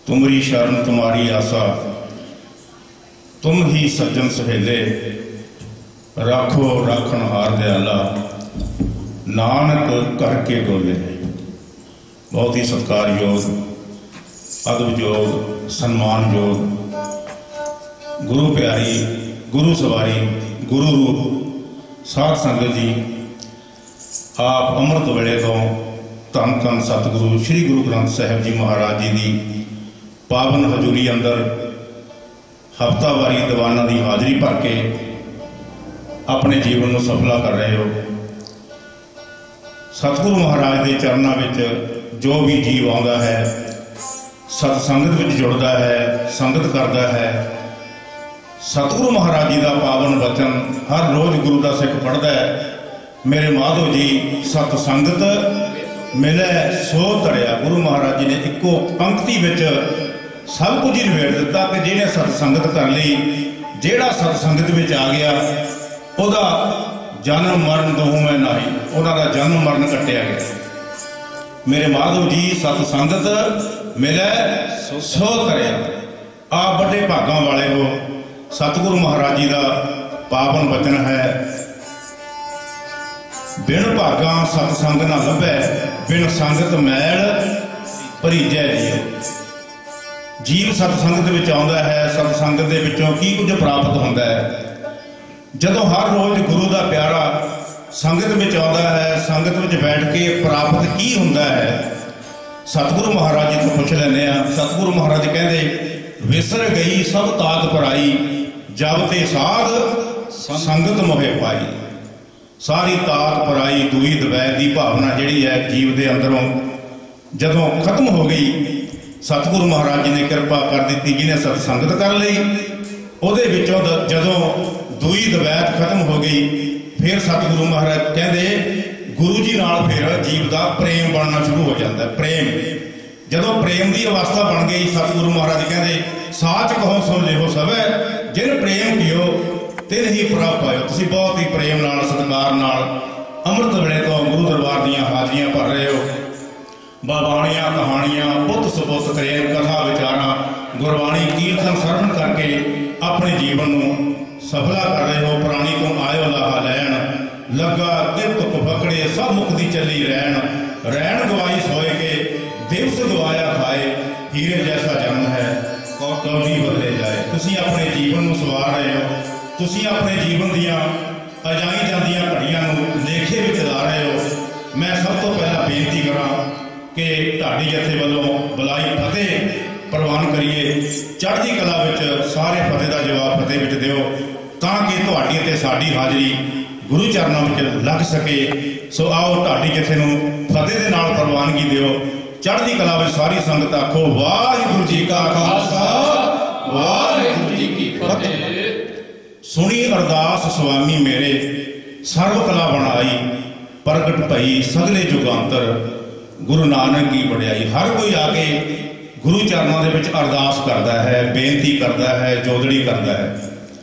तुमरी शरण तुम्हारी आशा, तुम ही सज्जन सहेले, राखो राखन हार दयाला, नानक करके गोले। बहुत ही सत्कारयोग, अदबयोग, सन्मानयोग गुरु प्यारी, गुरु सवारी, गुरु रूप साध संगत जी, आप अमृत वेले तो धन धन सतगुरु श्री गुरु ग्रंथ साहिब जी महाराज जी की पावन हजूरी अंदर हफ्तावारी दीवाना की हाज़री भर के अपने जीवन को सफला कर रहे हो। सतगुरु महाराज के चरणों में जो भी जीव आता है, सतसंगत में जुड़ता है, संगत करता है, सतगुरु महाराज जी का पावन वचन हर रोज़ गुरु का सिख पढ़ता है। मेरे माधो जी सतसंगत मिले सो धड़िया। गुरु महाराज जी ने इको पंक्ति में सब कुछ ही निबेड़ दिता कि जिन्हें सतसंगत कर ली, जेड़ा सतसंगत में आ गया उहदा जन्म मरण दोहू में नाही, उन्होंने जन्म मरण कट्टिया गया। मेरे माधव जी सतसंगत मिले सो धड़िया। आप बड़े भागां वाले हो। सतगुरु महाराज जी का पावन वचन है, बिन भागा सतसंग ना लभै, बिन संगत मैल भरीजै जियो। जीव सतसंगत विच आउंदा है, सतसंगत दे विचों की कुछ प्राप्त होंदा है। जदों हर रोज़ गुरु का प्यारा संगत विच आउंदा है, संगत विच बैठ के प्राप्त की हुंदा है, सतगुरु महाराज जी तो पुछ लैंदे आ। सतगुरु महाराज कहंदे विसर गई सब ताक पराई, जब ते साध संगत मोहे पाई। सारी ताक पराई दुई दवैत की भावना जिहड़ी है जीव के अंदरों जदों खत्म हो गई, सतगुरु महाराज जी ने कृपा कर दी, जिन्हें सतसंगत कर ली, उहदे विचों जदों दुई दवैत खत्म हो गई, फिर सतगुरु महाराज कहते गुरु जी नाल फिर जीव का प्रेम बनना शुरू हो जाता है। प्रेम जदों प्रेम की अवस्था बन गई, सतगुरु महाराज कहते साच कहो सो लेहो सवै, जिन प्रेम कियो तिन ही प्रभ पायो। तुसीं बहुत ही प्रेम नाल सत्कार नाल अमृत वेले तो गुरु दरबार दीयां हाज़रियां भर रहे हो। बाबाणियां कहानियां बुत सुबुत प्रेम कथा विचारां गुरबाणी कीर्तन सरवण करके अपने जीवन को सफला कर रहे हो। प्राणी तो आयो लाहा लैन, लगा तित पकड़े सब मुक्ति चली रैन, रैन गवाई सोए के दिवस गवाया खाए, हीरे जैसा जन्म है कौड़ी बदले जाए। तुसीं अपने जीवन को सवार रहे हो, तुसीं अपने जीवन दीयां अजाई जांदियां घड़ियां नूं लेखे विच ला रहे हो। मैं सब तो पहला बेनती करा कि ढाडी जथे वालों बुलाई फतेह प्रवान करिए। चढ़दी कला विच सारे फतेह का जवाब फतेह विच दिओ, ताकि तुहाडी ते साडी हाज़री गुरु चरणों में लग सके। सो आओ ढाडी जथे नूं फतेह दे नाल प्रवानगी दिओ। चढ़दी कला में सारी संगत आखो वाहिगुरू जी का खालसा वाहिगुरू जी की फतेह। सुनी अरदास स्वामी मेरे, सर्व कला बनाई, प्रगट भई सगले जुगांतर, गुरु नानक की वडियाई। हर कोई आके गुरु चरणों के विच अरदास करता है, बेनती करता है, जोदड़ी करता है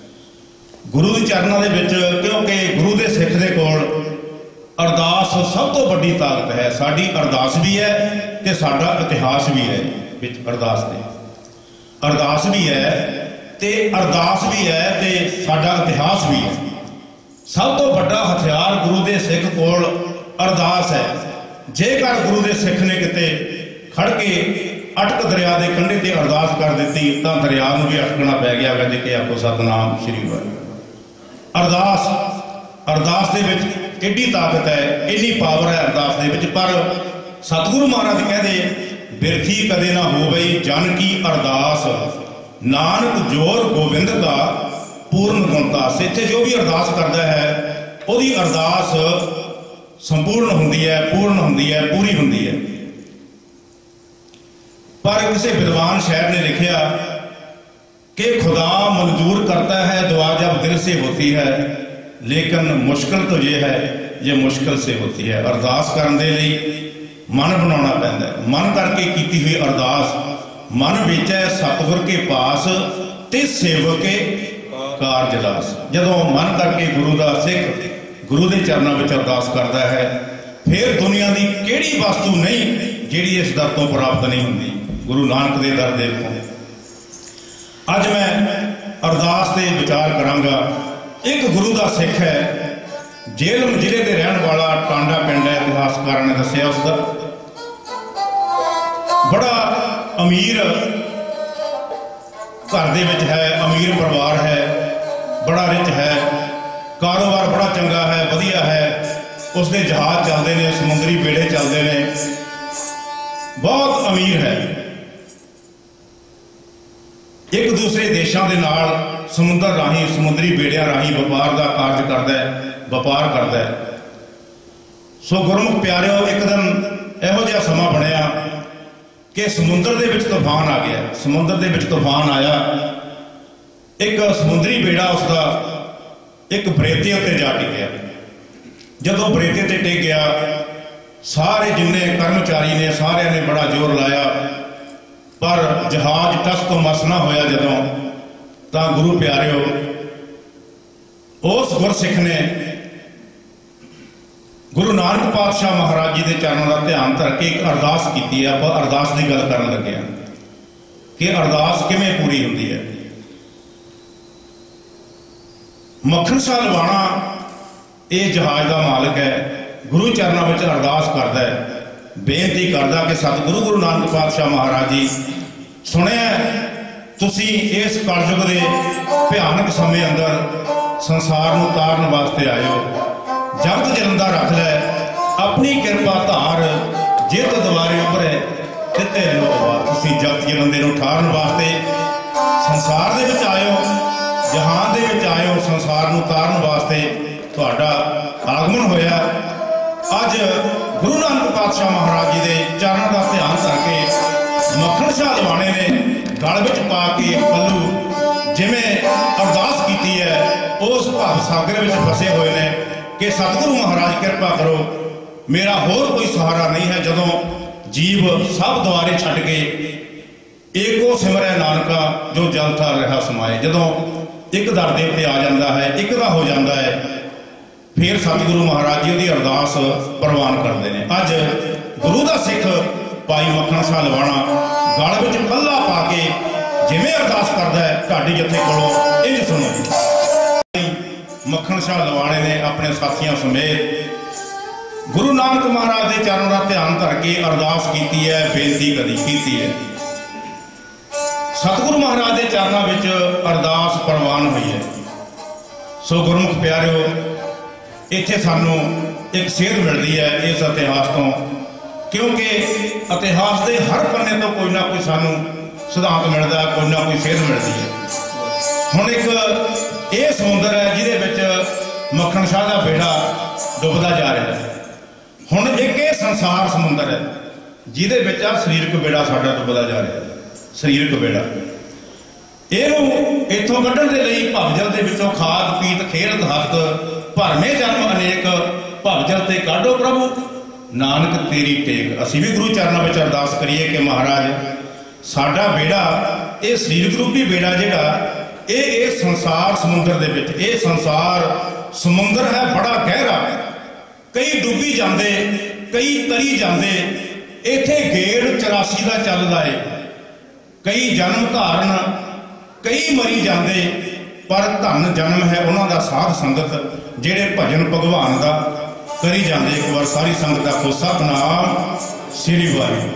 गुरु के चरणों के विच, क्योंकि गुरु के सिख दे कोल अरदास सब तो बड़ी ताकत है। साडी अरदास भी है ते साडा इतिहास भी है। विच अरदास दे अरदास भी है ते अरदास भी है ते साडा इतिहास भी है। सब तो बड़ा हथियार गुरु के सिख कोल अरदास है। जेकर गुरु के सिख ने किते खड़ के अटक दरिया के कंढे ते अरदास कर दी, तो दरिया को भी अटकना पै गया। कहते कि आखो सतनाम श्री वाहिगुरू। अरदास अरदास दे विच एडी ताकत है, इन्नी पावर है अरदास दे विच। पर सतगुरु महाराज कहते बिरथी कदे ना हो गई जन की अरदास, नानक जोर गोबिंद का पूर्ण गुणदास। इत्थे जो भी अरदास करता है उसकी अरदास संपूर्ण होंदी है, पूर्ण होंदी है, पूरी होंदी है। पर किसी विद्वान शायर ने लिखा कि खुदा मंजूर करता है दुआ जब दिल से होती है, लेकिन मुश्किल तो ये है ये मुश्किल से होती है। अरदास करने के लिए मन बनाना पैंदा है। मन करके की हुई अरदास मन विच है सतगुर के पास ते सेवक के कारज लास। जदों मन करके गुरु का सिख गुरु के चरणों में अरदास करता है, फिर दुनिया की किहड़ी वस्तु नहीं जिहड़ी इस दर तो प्राप्त नहीं होंदी। गुरु नानक दे दर दे उत्तों। अज मैं अरदास ते विचार करांगा। एक गुरु का सिख है, झेलम जिले के रहने वाला, टांडा पिंड है। इतिहासकारों ने दसिया उसका बड़ा अमीर घर दे विच है, अमीर परिवार है, बड़ा रिच है, कारोबार बड़ा चंगा है, वधिया है। उसके जहाज चलते हैं, समुद्री बेड़े चलते हैं, बहुत अमीर है। एक दूसरे देशों के नाल समुद्र राही, समुद्री बेड़िया राही व्यापार का कार्य करता है, व्यापार करता है। सो गुरमुख प्यारिओ, एक दिन इहो जिहा समा बनया कि समुद्र के विच तूफान आ गया। समुद्र के विच तूफान आया, एक समुद्री बेड़ा उसका एक बरेते उत्ते जा टिकिया। जदों बरेते ते टिक गया, सारे जिन्ने कर्मचारी ने सारिਆਂ ने बड़ा जोर लाया, पर जहाज टस तो मस ना होया। जदों तां गुरु प्यारिओ, उस गुरसिख ने गुरु नानक पातशाह महाराज जी के चरणों का ध्यान धर के एक अरदास की है। आप अरदास की गल करन लगे कि अरदास किवें पूरी होंदी है। मक्खन शाह लवाणा ये जहाज का मालिक है, गुरु चरणों में अरदास करता है, बेनती करता कि सतगुरु गुरु नानक पातशाह महाराज जी, सुनिया तुसी इस कलयुग के भयानक समय अंदर संसार को तारन वास्ते आए हो। जगत जलंदा रख लै, अपनी कृपा धार, जित द्वारे उभरे तिते लो आवाज। तुसी जगत जलंदे नूं ठारन वास्ते संसार दे विच आए हो, जहान दे विच आए हो, संसार नूं तारन वास्ते तुहाडा आगमन होया। अज गुरु नानक पातशाह महाराज जी के चरणों का ध्यान करके मक्खन शाह लवाणे ने गल विच पा के पल्लू जिवें अरदास की है, उस भाव सागर विच फसे हुए ने कि सतगुरु महाराज कृपा करो, मेरा होर कोई सहारा नहीं है। जदों जीव सब द्वारे छड्ड के एको सिमरै नानका जो जल थल रहा समाए। जदों एक दर दे उत्ते आ जाता है, एक दा हो जाता है, फिर सतगुरु महाराज जी की अरदास प्रवान करते हैं। अज गुरु का सिख भाई मक्खन शाह लवाणा गल विच पल्ला पा के जिवें अरदास करता है, ढाडी जत्थे कोलों इंज सुनो। मक्खन शाह लवाणे ने अपने साथियों समेत गुरु नानक महाराज के चरणों का ध्यान धर के अरदास की है, बेनती कदी की है। सतगुरु महाराज के चरणों में अरदास प्रवान हुई है। सो गुरमुख प्यारिओ, इत्थे सानू एक सेध मिलती है इस इतिहास तो, क्योंकि इतिहास के हर पन्ने तो कोई ना कोई सानू सिद्धांत मिलता है, कोई ना कोई सेध मिलती है। हुण एक ये समुद्र है जिहदे विच मक्खन शाह का बेड़ा डुबदा जा रहा है। हुण एक ये संसार समुद्र है जिहदे विच शरीरक बेड़ा साडा डुबदा जा रहा है। शरीरक बेड़ा इहनूं इत्थों कड्ढण दे लई भवजल दे विचों खाद पीत खेल हस्त भरमे जन्म अनेक भवजल ते काढो प्रभु नानक तेरी टेक। असीं भी गुरु चरणों में अरदास करिए कि महाराज साडा बेड़ा, ये शरीरक रूपी बेड़ा जिहड़ा ये संसार समुद्र दे विच, ये संसार समुद्र है बड़ा गहरा, कई डुबी जाते, कई तरी जाते। इत्थे गेड़ 84 का चलदा है, कई जन्म धारण, कई मरी जाते, पर धन जन्म है उन्हों का साध संगत जेड़े भजन भगवान का करी जाते। एक बार सारी संगत आखो सतनाम श्री वाहिगुरू।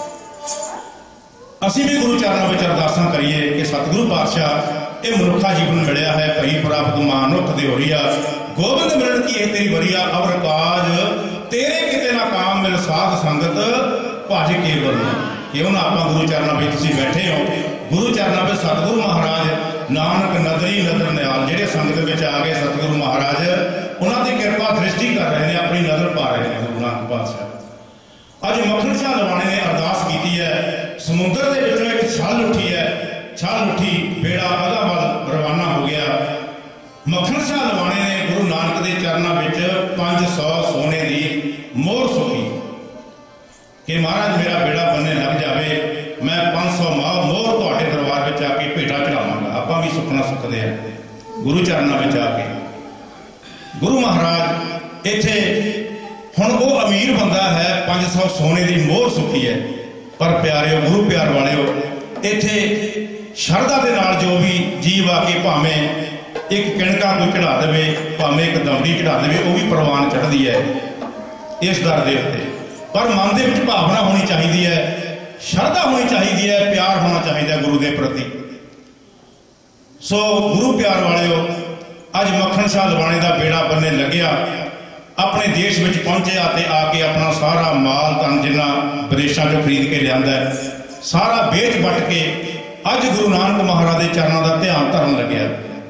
असीं भी गुरु चरणों में अरदासां करिए कि सतगुरु पातशाह ये मनुखा जीवन मिलया है, भई प्राप्त मानुख देहोरिया, गोबिंद मिलन की है तेरी वरिया, अवर काज तेरे किते ना काम मिल साध संगत भज के वरना। क्यों ना आप गुरु चरणों में तुसीं बैठे हो, गुरु चरणों में सतगुरु महाराज नानक नदरी नदर निहाल जेडे संगत में आ गए, सतगुरु महाराज उन्होंने कृपा दृष्टि कर रहे हैं, अपनी नजर पा रहे हैं। गुरु नानक पातशाह अज मक्खन शाह लवाणे ने अरदास की है, समुद्र के विचों एक छल उठी है, छल उठी बेड़ा अगावल रवाना हो गया। मक्खन शाह लवाणे ने गुरु नानक के चरणों में 500 सोने की मोहर सुखी कि महाराज मेरा बेड़ा बनने लग जाए, मैं 500 मोहर तुहाडे दरबार में आके भेटा चढ़ावांगा। आपां भी सुखना सुखते हैं गुरु चरणों में आके। गुरु महाराज इत्थे हुण वो अमीर बंदा है, 500 सोने की मोहर सुखी है, पर प्यारिओ गुरु प्यार वालिओ इत्थे शरधा दे नाल जो भी जीव आके भावें एक किणका कोई चढ़ा देवे, भावें एक दमड़ी चढ़ा देवे, वो भी प्रवान चढ़ती है इस दर के उत्ते। पर मन के विच भावना होनी चाहिए है, शरधा होनी चाहिए है, प्यार होना चाहिए गुरु के प्रति। सो गुरु प्यार वालिओ अज मक्खन शाह लवाणे का बेड़ा बन्ने लग्या, अपने देश में पहुंचे ते आके अपना सारा माल धन जिन्ना विदेशों चों खरीद के लिया सारा बेच बट के अज गुरु नानक महाराज के चरणों का ध्यान धरन लग्या।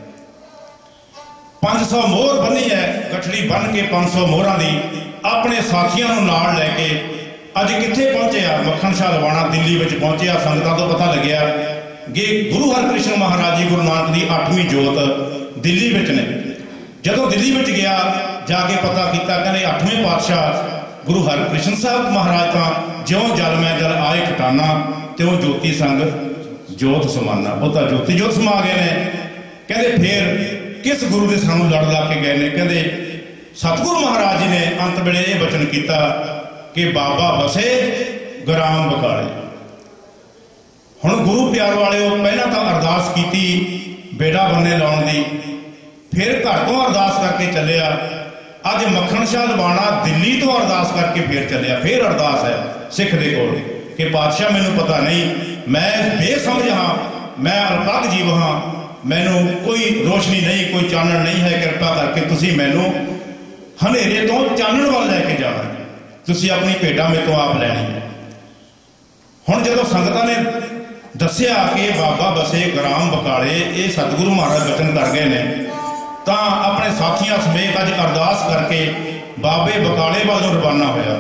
500 मोहर बनी है, गठड़ी बन के 500 मोहर की अपने साथियों नाल लैके अज कित्थे पहुंचे आ? मक्खन शाह लवाणा दिल्ली में पहुंचे आ। संगतां तो पता लग्या कि गुरु हरकृष्ण महाराज जी गुरु नानक की 8वीं जोत दिल्ली में ने। जदों दिल्ली में गया जाके पता किया, कहते 8वें पातशाह गुरु हरकृष्ण साहब महाराज का ज्यों जल मैं जल आए खटाना त्यों ज्योति संग जोत समाना। वो तो ज्योति जोत समा गए ने। कहते फिर किस गुरु के सानू लड़ ला के गए ने? कहते सतगुरु महाराज जी ने अंत वेले ये वचन किया कि बाबा बसे ग्राम बकाले। हुण गुरु प्यार वालिओ पहला तो अरदास की बेड़ा बन्ने लाउण दी, फिर घर तो अरदास करके चलिया। अज मक्खन शाह लवाणा दिल्ली तो अरदास करके फिर चलिया। फिर अरदास है सिख दे कोल कि पातशाह मैनू पता नहीं, मैं बेसमझ हाँ, मैं अलग जीव हाँ, मैनू कोई रोशनी नहीं, कोई चानण नहीं है, कृपा करके तुसी मैनू हनेरे तो चानण वाल लैके जाना, तुसी अपनी भेडा मेरे तो आप लैनी है। हुण जदों संगतां ने दस्सिया कि बाबा बसे ग्राम बकाले ये सतगुरु महाराज वचन कर गए ने, तो अपने साथियों समेत अज अरदास करके बाबे बकाले वालों रवाना होया।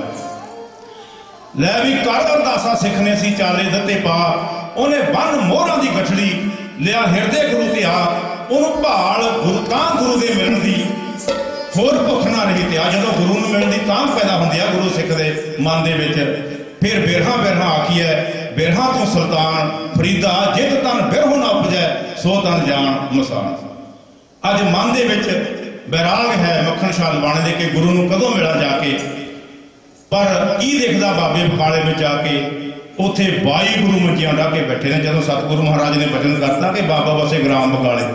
लै भी कर अरदासा सिख ने सी चाले दत्ते पा, उन्हें बन मोहरां दी गठड़ी लिया हिरदे गुरु ते आ, उन्होंने भाल गुरु तां गुरु दे मिलण दी होर भुख ना रही ते आ। जदों गुरु नूं मिलण दी तां पैदा हुंदी आ गुरु सिख दे मन दे विच। फिर बिरहा बिरहा आखी है, बिरहा तो सुल्तान फरीदा जित तन बिरहो ना उपजै सो तन जान मसान। अज मन दे विच बैराग है मक्खन शाह लवाणे दे कि गुरु नूं कदों मिला जाके। पर की देखदा बाबे बकाले में जाके उत्थे 22 गुरु मंजियां ढा के बैठे ने। जदों सतगुरु महाराज ने वचन करता कि बाबा बसे ग्राम बकाले,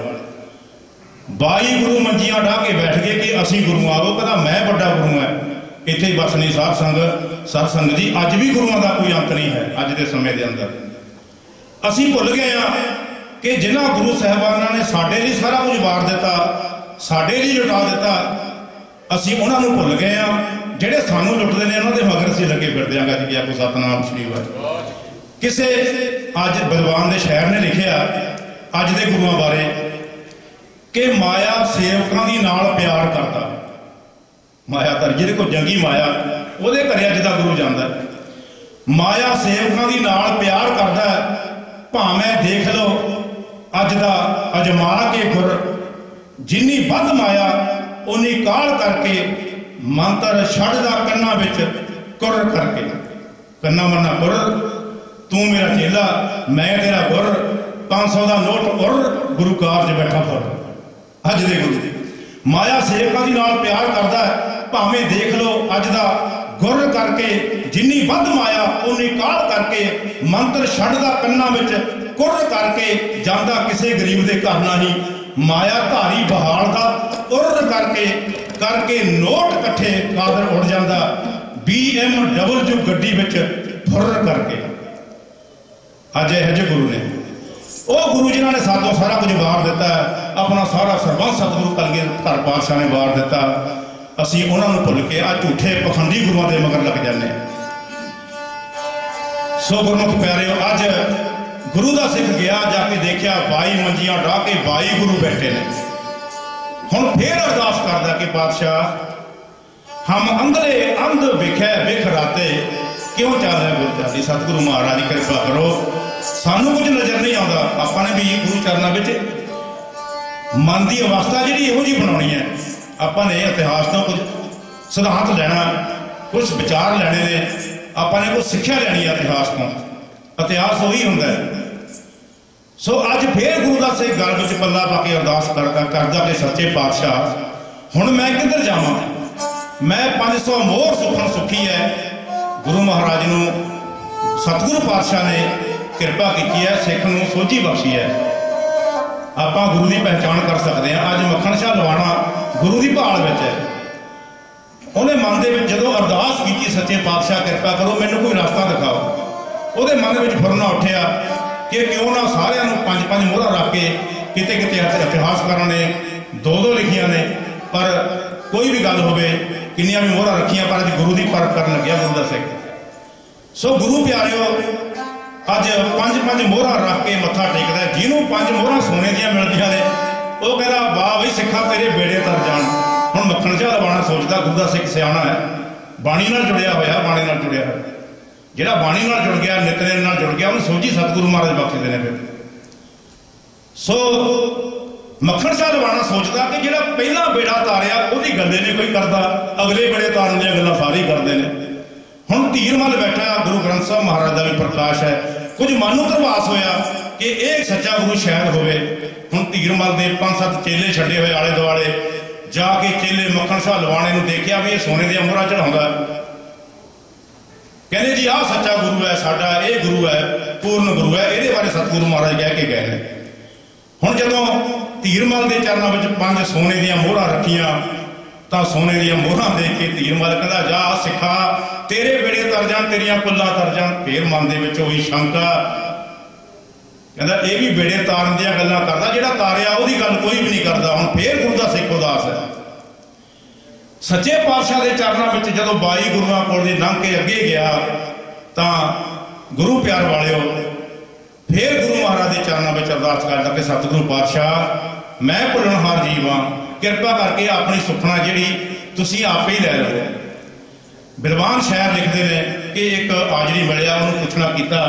22 गुरु मंजियां ढा के बैठ गए कि असीं गुरु आवो। कहता मैं बड़ा गुरु है, इत्थे ही बस नहीं साध संग सत्संग जी। अज भी गुरुआं दा कोई अंत नहीं है। अज के समय के अंदर असीं भुल गए हाँ कि जिन्हां गुरु साहिबानां ने साडे लई सारा कुछ वार दिता, साडे लई लुटा दिता, असीं उन्हां नूं भुल गए हाँ। जिहड़े सानूं लुटदे ने उन्हां दे मगर असीं लगे फिरदे हां। जी आखो सतनाम श्री वाहिगुरू। किसे अज विद्वान दे शायर ने लिखिया अज दे गुरुआं बारे कि माया सेवकां दी नाल प्यार करदा। माया कर जिहदे कोल जंगी माया ਉਹਦੇ ਘਰੇ अज का गुरु जाता। माया सेवकों की नाल प्यार करता है, भावें देख लो अज का अजमा के गुर जिन्नी बद माया उन्नी काल करके मंत्र छड़दा कन्ना विच कुर करके। कन्ना मन्ना कुर तू मेरा चेला मैं तेरा गुर, 500 का नोट उर गुरु कार च बैठा फुर। अज दे गुरु माया सेवकों की नाल प्यार करता है, भावें देख लो अज का गुर करके जिन्नी बद माया उन्नी काल करके मंत्र छड़दा कन्ना विच कुर करके जांदा किसे गरीब दे घर ना ही। माया धारी बहाल दा उर करके नोट कट्ठे कादर उड़ जांदा BMW गड्डी विच फुर करके। अज इहो जिहे गुरु ने, ਉਹ गुरु जिन्हों ने सातों सारा कुछ वार दिता है, अपना सारा सरबंस सतगुरु कलगीधर पातशाह ने वार दिता। असी उन्होंने भुल के आ झूठे पखंडी गुरुओं के मगर लग जाने। सो गुरमुख प्यारे अज गुरु का सिख गया जाके देखा 22 मंजियां ढा के 22 गुरु बैठे ने। हुण फिर अरदास करदा कि पातशाह हम अंधले अंध विखे विख राते क्यों चल रहे गुरु चाली। सतगुरु महाराज की कृपा करो, सानू कुछ नजर नहीं आता। आपने भी गुरु चरणों में मन की अवस्था जी इहो जी बनानी है। आपने इतिहास तो कुछ सिद्धांत लैना, कुछ विचार लैने ने, आपने कुछ सिक्ख्या लैनी है इतिहास तो। इतिहास वही होंगे। सो अज फिर गुरु का सिख गल में पल्ला पा के अरदास करदा कि सच्चे पातशाह हुण मैं किधर जावां। मैं 500 मोहर सुखन सुखी है, गुरु महाराज नूं सतगुरु पातशाह ने किरपा की है, सिख नूं सोझी बख्शी है। आपां गुरु की पहचान कर सकते हैं। अज मक्खण शाह लवाणा गुरु की भाल में है। उन्हें मन के जो अरदास की सच्चे पातशाह किरपा करो मैनू कोई रास्ता दिखाओ, वो मन में फुरना उठिया कि क्यों ना सारिਆਂ ਨੂੰ 5-5 मोहरा रख के किते किते इतिहासकारों ने 2-2 लिखिया ने, पर कोई भी गल होवे किन्नियां भी मोहरा रखिया, पर अज गुरु की परख करन लग्या गुरु का सिख। सो गुरु प्यारिओ अज 5-5 मोहरा रख के मत्था टेकदा। जिन्हों 5 मोहरा सोने दियां मिलदियां ने वो कहदा वाह बई सिखा तेरे बेड़े तर जाण। हुण मक्खण शाह लवाणा सोचदा गुरु का सिख सियाणा है, बाणी नाल जुड़िया होया, बाणी नाल जुड़िया होया, जिहड़ा बाणी नाल जुड़ गया, नितनेम नाल जुड़ गया, उन्हें सोझी सतगुरु महाराज बख्शदे ने। फिर सो मक्खण शाह लवाणा सोचदा कि जिहड़ा पहला बेड़ा तारिया उहदी गल्ले नहीं कोई करदा, अगले बेड़े तारन दीयां गल्लां सारी करदे ने। हुण धीरमल बैठा गुरु ग्रंथ साहब महाराज का भी प्रकाश है। कुछ मन नूं धरवास होया कि यह सच्चा गुरु शायद होवे। हुण धीरमल दे 5-7 चेले छड्डे हुए आले दुआले जाके चेले मक्खण शाह लवाणे नूं देखिया भी ये सोने दियां मोहरां चढ़ाउंदा, कहते जी आह सच्चा गुरु है साडा, ये गुरु है, पूर्ण गुरु है, ये बारे सतगुरु महाराज कह के गए हैं। हुण जदों धीरमल के चरणों में 5 सोने दियां मोहरां रखियां तो सोने दियां मोहरां देख के धीरमल कहता जा सिखा तेरे बेड़े तर जान, तेरियां कुल्लां तर जान। फिर मन दे विच होई शंका, कहता ये भी बेड़े तारन दियां गल्लां करदा, जिहड़ा तारिया उहदी गल कोई भी नहीं करदा। हुण फिर गुरु दा सिख उदास है। सच्चे पातशाह के चरणों में जो 22 गुरुआं कोल दी लंघ के अगे गया तो गुरु प्यार वालिओ फिर गुरु महाराज के चरणों में अरदास करदा कि सतगुरु पातशाह मैं भुलणहार जीव हाँ, किरपा करके अपनी सुखना जिहड़ी तुसीं आपे ही लै लो। बिलवान शहर लिखते हैं कि एक आजरी मिलिया, उन्होंने पुछना किया,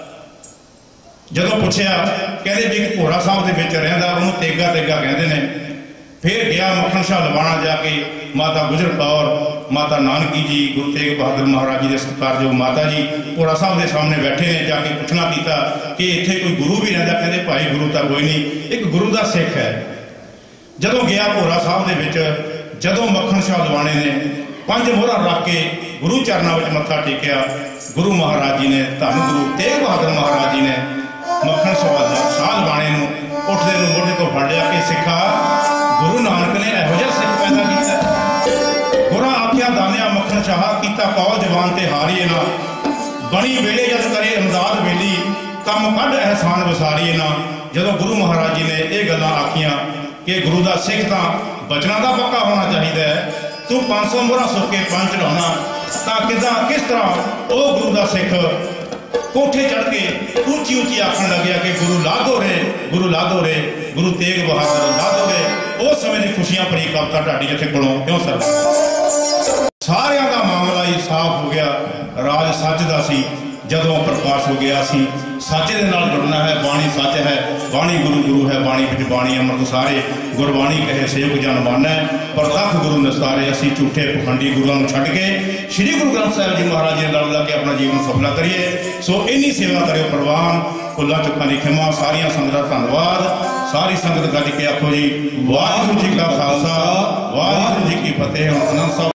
जदों पुछया कहते भी एक घोड़ा साहब के विच रहिंदा, उन्होंने तेगा तेगा कहते हैं। फिर गया मक्खण शाह लवाणा जाके माता गुजर कौर, माता नानकी जी, गुरु तेग बहादुर महाराज जी के सत्कारयोग माता जी घोड़ा साहब के सामने बैठे ने। जाके पुछना किया कि इत्थे कोई गुरु भी रहिंदा, कहते भाई गुरु तो कोई नहीं, एक गुरु का सिख है। जदों गया घोड़ा साहब के विच, जदों मक्खण शाह लवाणे ने 5 मोहरा रख के गुरु चरणों में मत्था टेकिया, गुरु महाराज जी ने, धन गुरु तेग बहादुर महाराज जी ने मक्खण शाह लवाणे नूं उठदे नूं मोढे तो फड़ लिया कि सिखा गुरु नानक ने इहो जिहा सिख पैदा किया। गुरा आख्या दानिया मक्खण शाह कीता कौल जवान ते हारीए ना, बनी वेले जस करे इमदाद वेली, कम कढ एहसान वसारीए ना। जदों गुरु महाराज जी ने यह गल्लां आखियां कि गुरु का सिख तो बचना का पक्का होना चाहिए, तू 500 मोहरा सुख के 5 चढ़ाना तो किस तरह वो गुरु का सिख कोठे चढ़ के ऊंची ऊंची आखन लग गया कि गुरु ला दो रे, गुरु ला दो रे, गुरु तेग बहादुर ला दो रे। उस समय की खुशियां भरी कविता ढाडी जिथे कोलों क्यों सर सारियां दा मामला ही साफ हो गया। राज सच दा सी, जदों प्रकाश हो गया सी सच दे नाल जुड़ना है। बाणी सच है, बाणी गुरु गुरु है, बाणी विच बाणी अमृत सारे, गुरबाणी कहे सेवक जन मानै, प्रतख गुरु निस्तारे। असीं झूठे पखंडी गुरुआं नूं छड्ड के श्री गुरु ग्रंथ साहिब जी महाराज जी नाल लग के अपना जीवन सफला करिए। सो इन्नी सेवा करियो प्रवान, भुल्लां चुक्कां दी खिमा। सारियां संगतां दा धन्नवाद। सारी संगत गज के आखो जी वाहिगुरू जी का खालसा, वाहिगुरू जी की फतेह। आनंद साहब